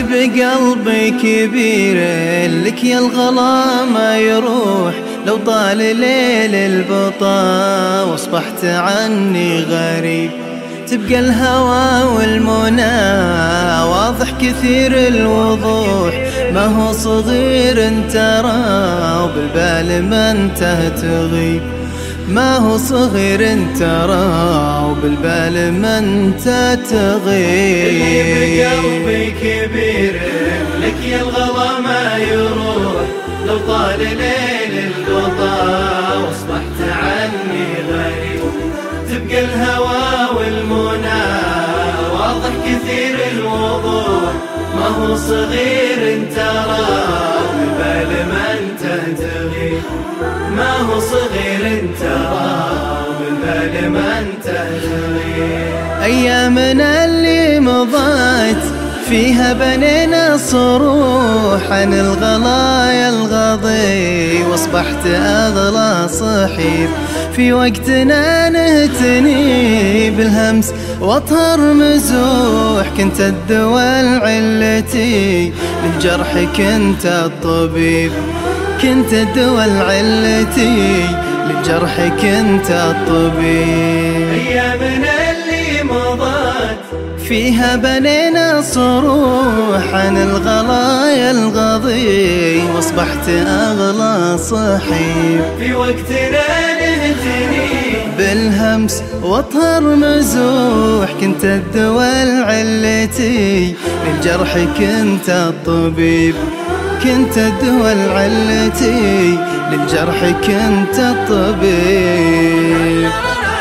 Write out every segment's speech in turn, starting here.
بقلبي كبير لك يا الغلا ما يروح، لو طال ليل البطا واصبحت عني غريب. تبقى الهوى والمنى واضح كثير الوضوح، ما هو صغير ترى وبالبال ما انت تغيب. ما هو صغير ترى وبالبال ما انت تغيب. اللي بقلبي كبير لك يا الغلا ما يروح، لو طال ليل البطا واصبحت عني غريب. تبقى الهوى والمنى واضح كثير الوضوح، ما هو صغير ترى وبالبال ما انت تغيب. ما هو صغير ترى وبالبال ما انت تغيب. أيامنا اللي مضت فيها بنينا صروح عن الغلايا الغضي، واصبحت أغلى صحيب. في وقتنا نهتني بالهمس واطهر مزوح، كنت الدواء علتي للجرح كنت الطبيب. كنت الدواء علتي للجرح كنت الطبيب. أيامنا اللي مضت فيها بنينا صروح عن الغلايا الغضي، واصبحت أغلى صحيب. في وقتنا نهتني بالهمس واطهر مزوح، كنت الدواء علتي للجرح كنت الطبيب. كنت الدواء علتي للجرح كنت الطبيب.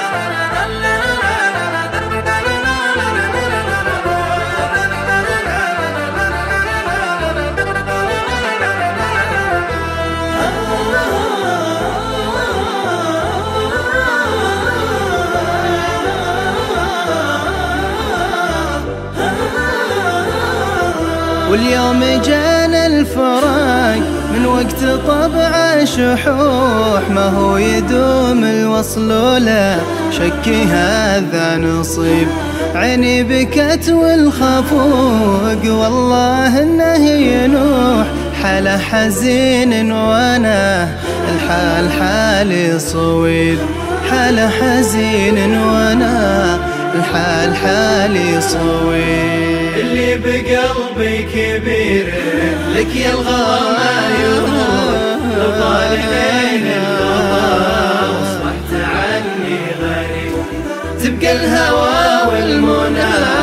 واليوم جانا الفراق من وقت طبع شحوح، ما هو يدوم الوصل ولا شكي هذا نصيب. عيني بكت والخفوق والله انه ينوح، حاله حزين وانا الحال حالي صويب. حاله حزين وانا الحال حالي صويب. اللي بقلبي كبير لك يا الغلا ما يروح، لو طال ليل البطا واصبحت عني غريب. تبقى الهوى والمنى